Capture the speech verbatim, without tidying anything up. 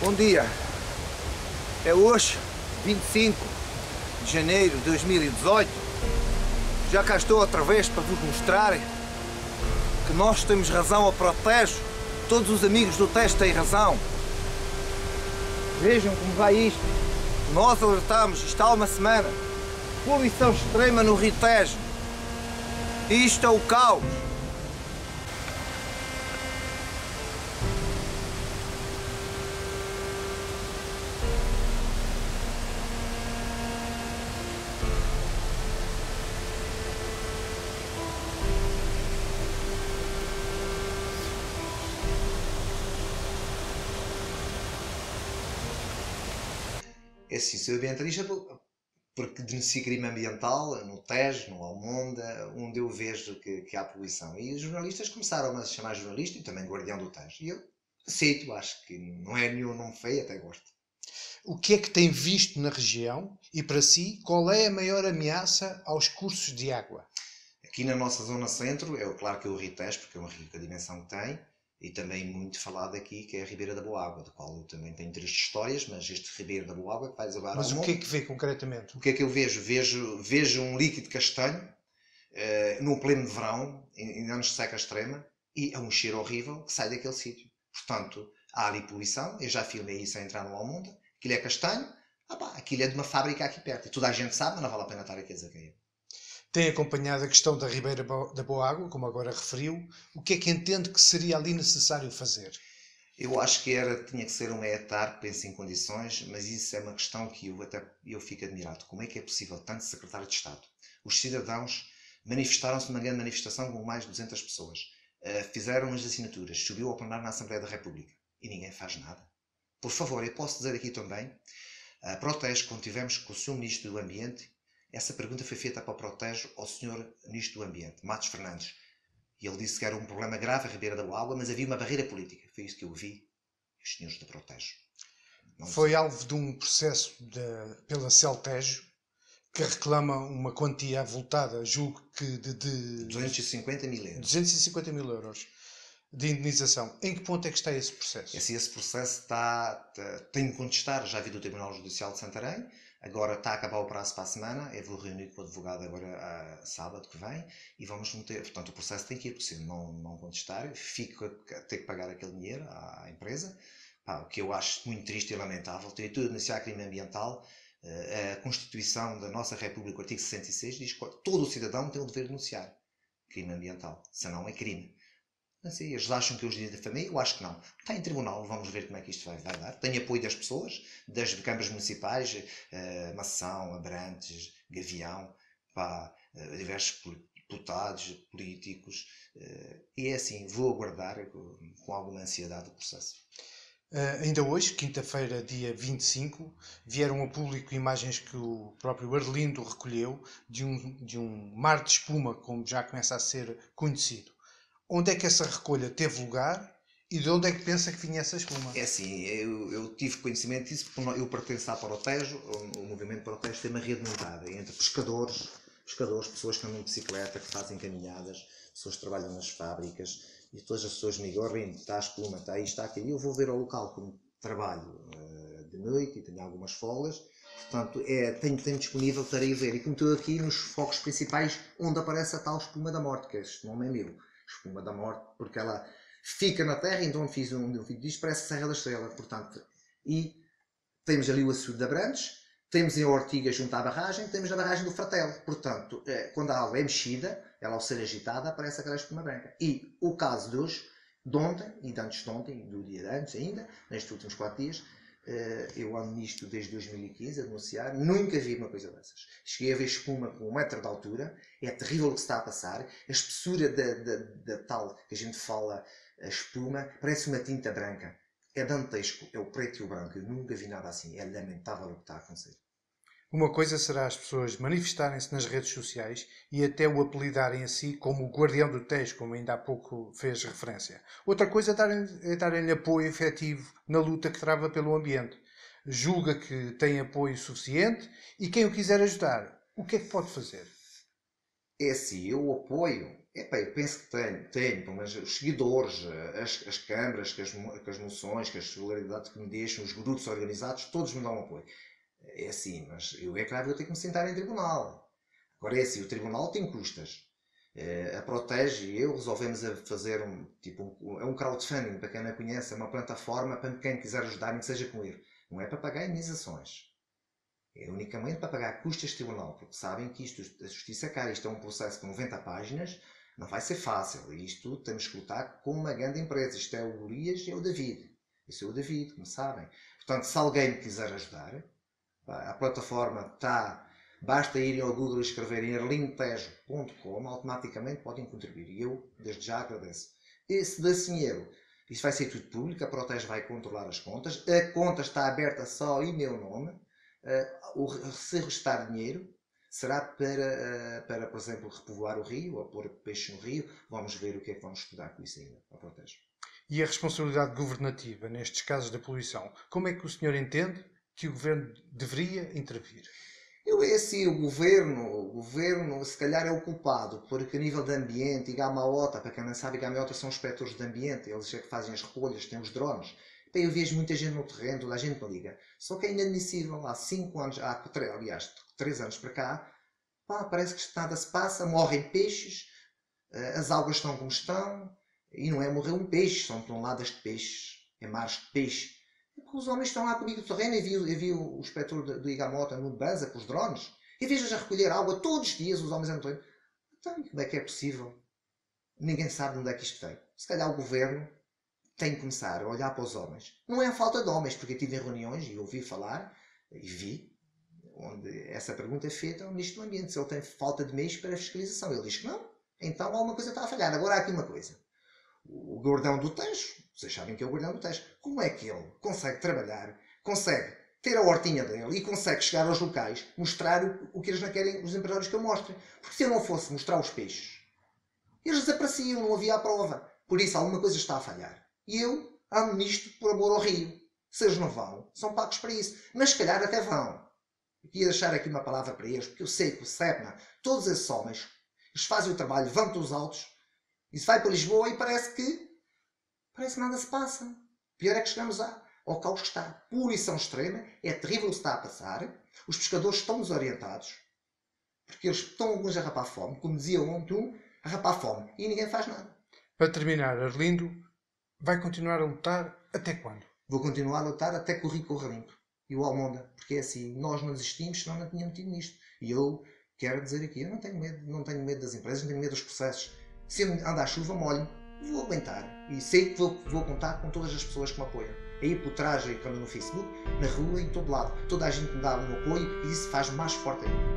Bom dia. É hoje, vinte e cinco de janeiro de dois mil e dezoito. Já cá estou outra vez para vos mostrar que nós temos razão ao Protege. Todos os amigos do Tejo têm razão. Vejam como vai isto. Nós alertamos, isto há uma semana. Poluição extrema no Rio Tejo. E isto é o caos. É assim, sou ambientalista porque denuncio crime ambiental no Tejo, no Almonda, onde eu vejo que, que há poluição. E os jornalistas começaram a se chamar jornalista e também guardião do Tejo. E eu aceito, acho que não é nenhum nome feio, até gosto. O que é que tem visto na região e, para si, qual é a maior ameaça aos cursos de água? Aqui na nossa zona centro, é claro que é o Rio Tejo, porque é um rio com a dimensão que tem, e também muito falado aqui, que é a Ribeira da Boa Água, do qual eu também tenho três histórias, mas este Ribeira da Boa Água que vai desabar Mas ao o mundo. que é que vê concretamente? O que é que eu vejo? Vejo, vejo um líquido castanho, uh, no pleno de verão, em, em anos de seca extrema, e é um cheiro horrível que sai daquele sítio. Portanto, há ali poluição, eu já filmei isso a entrar no Almonda, aquilo é castanho, ah pá, aquilo é de uma fábrica aqui perto, e toda a gente sabe, mas não vale a pena estar aqui a dizer quem é. Tem acompanhado a questão da Ribeira da Boa Água, como agora referiu. O que é que entende que seria ali necessário fazer? Eu acho que era, tinha que ser uma etar que pense em condições, mas isso é uma questão que eu até eu fico admirado. Como é que é possível tanto secretário de Estado? Os cidadãos manifestaram-se numa grande manifestação com mais de duzentas pessoas. Uh, fizeram as assinaturas, subiu ao plenário na Assembleia da República e ninguém faz nada. Por favor, eu posso dizer aqui também, a Protege, quando tivemos com o senhor Ministro do Ambiente, essa pergunta foi feita para o Protege ao senhor Ministro do Ambiente, Matos Fernandes. E ele disse que era um problema grave a Ribeira da Boa Água, mas havia uma barreira política. Foi isso que eu ouvi os senhores da Protege. Não foi sei. Alvo de um processo de, pela Celtejo, que reclama uma quantia avultada, julgo que de... de duzentos e cinquenta mil euros. duzentos e cinquenta mil euros de indenização. Em que ponto é que está esse processo? Esse, esse processo está, está, tem de contestar, já vi do Tribunal Judicial de Santarém, agora está a acabar o prazo para a semana, eu vou reunir com o advogado agora a sábado que vem e vamos meter, portanto o processo tem que ir, porque se não, não contestar, fico a ter que pagar aquele dinheiro à, à empresa, pá, o que eu acho muito triste e lamentável. Tem tudo a denunciar crime ambiental. A Constituição da nossa República, o artigo sessenta e seis, diz que todo o cidadão tem o dever de denunciar crime ambiental, senão é crime. Assim, eles acham que eu os direitos da família? Eu acho que não. Está em tribunal, vamos ver como é que isto vai, vai dar. Tenho apoio das pessoas, das câmaras municipais, uh, Mação, Abrantes, Gavião, pá, uh, diversos deputados, políticos. Uh, e é assim, vou aguardar com, com alguma ansiedade o processo. Uh, ainda hoje, quinta-feira, dia vinte e cinco, vieram a público imagens que o próprio Arlindo recolheu de um, de um mar de espuma, como já começa a ser conhecido. Onde é que essa recolha teve lugar e de onde é que pensa que vinha essa espuma? É assim, eu, eu tive conhecimento disso porque eu pertenço à Protege, o, o movimento Protege tem uma rede montada entre pescadores, pescadores, pessoas que andam de bicicleta, que fazem caminhadas, pessoas que trabalham nas fábricas, e todas as pessoas me digam, está a espuma, está aí, está aqui. E eu vou ver ao local como trabalho uh, de noite e tenho algumas folgas, portanto é, tenho tempo disponível para ir ver. E como estou aqui nos focos principais onde aparece a tal espuma da morte, que este nome é meu. Espuma da morte, porque ela fica na terra, então fiz um, um vídeo disto, parece a Serra da Estrela, portanto, e temos ali o açude de Abrantes, temos em Ortiga junto à barragem, temos a barragem do Fratel, portanto, quando a água é mexida, ela ao ser agitada, aparece aquela espuma branca. E o caso de hoje, de ontem, e de antes de ontem, do dia de antes ainda, nestes últimos quatro dias, eu ando nisto desde dois mil e quinze a denunciar, nunca vi uma coisa dessas. Cheguei a ver espuma com um metro de altura, é terrível o que se está a passar, a espessura da, da, da tal que a gente fala, a espuma, parece uma tinta branca. É dantesco, é o preto e o branco, eu nunca vi nada assim, é lamentável o que está a acontecer. Uma coisa será as pessoas manifestarem-se nas redes sociais e até o apelidarem a si como o guardião do Tejo, como ainda há pouco fez referência. Outra coisa é darem-lhe é darem apoio efetivo na luta que trava pelo ambiente. Julga que tem apoio suficiente e quem o quiser ajudar, o que é que pode fazer? É assim, eu apoio, Epá, eu penso que tenho, tenho, mas os seguidores, as, as câmaras, que as, que as moções, que as solidariedades que me deixam, os grupos organizados, todos me dão apoio. É assim, mas eu é claro que vou ter que me sentar em tribunal. Agora é assim, o tribunal tem custas. A Protege e eu resolvemos a fazer um, tipo, um, é um crowdfunding, para quem não conhece, é uma plataforma para quem quiser ajudar, nem que seja com ele. Não é para pagar indenizações. É unicamente para pagar custas de tribunal, porque sabem que isto, a justiça é cara, isto é um processo com noventa páginas, não vai ser fácil. Isto temos que lutar com uma grande empresa. Isto é o Golias e é o David. Isso é o David, como sabem. Portanto, se alguém me quiser ajudar, a plataforma está... Basta irem ao Google e escreverem arlindo tejo ponto com, automaticamente podem contribuir. E eu, desde já, agradeço. E se desse dinheiro, isso vai ser tudo público, a Protege vai controlar as contas, a conta está aberta só em meu nome. Uh, se restar dinheiro, será para, uh, para, por exemplo, repovoar o rio, ou pôr peixe no rio. Vamos ver o que é que vamos estudar com isso ainda, a Protege. E a responsabilidade governativa nestes casos da poluição? Como é que o senhor entende que o governo deveria intervir? Eu, é assim, o governo, o governo se calhar é o culpado, porque a nível de ambiente, e Gamaota, para quem não sabe, Gamaota são inspectores de ambiente, eles é que fazem as recolhas, têm os drones. Eu vejo muita gente no terreno, toda a gente me liga. Só que é inadmissível, há cinco anos, há três, aliás, três anos para cá, pá, parece que nada se passa, morrem peixes, as algas estão como estão, e não é morrer um peixe, são toneladas de peixes, é mares de peixe. Os homens estão lá comigo no terreno, e vi, eu vi o inspetor do Igamota no Banza com os drones, e vejo-os a recolher água todos os dias, os homens andam terreno. Então, como é que é possível? Ninguém sabe de onde é que isto veio. Se calhar o governo tem que começar a olhar para os homens. Não é a falta de homens, porque eu estive em reuniões e ouvi falar, e vi, onde essa pergunta é feita ao Ministro do Ambiente, se ele tem falta de meios para a fiscalização. Ele diz que não, então alguma coisa está a falhar. Agora há aqui uma coisa. O Gordão do Tejo, vocês sabem que é o Gordão do Tejo, como é que ele consegue trabalhar, consegue ter a hortinha dele e consegue chegar aos locais, mostrar o, o que eles não querem, os empresários que eu mostre? Porque se eu não fosse mostrar os peixes, eles desapareciam, não havia a prova. Por isso alguma coisa está a falhar. E eu ando nisto por amor ao rio. Se eles não vão, são pagos para isso. Mas se calhar até vão. Eu queria deixar aqui uma palavra para eles, porque eu sei que o SEPNA, todos esses homens, eles fazem o trabalho, vão para os altos, e se vai para Lisboa e parece que parece que nada se passa. Pior é que chegamos a, ao caos que está. Poluição extrema, é terrível o que está a passar. Os pescadores estão desorientados, porque eles estão alguns a rapar fome, como dizia ontem um, a rapar fome, e ninguém faz nada. Para terminar, Arlindo, vai continuar a lutar até quando? Vou continuar a lutar até que o rio corra limpo. E o Almonda, porque é assim, nós não desistimos, senão não tínhamos metido nisto. E eu quero dizer aqui, eu não tenho medo, não tenho medo das empresas, não tenho medo dos processos. Se eu andar à chuva, molho, vou aguentar. E sei que vou, vou contar com todas as pessoas que me apoiam. Aí por trás, aí no Facebook, na rua, em todo lado. Toda a gente me dá um apoio e isso faz mais forte ainda.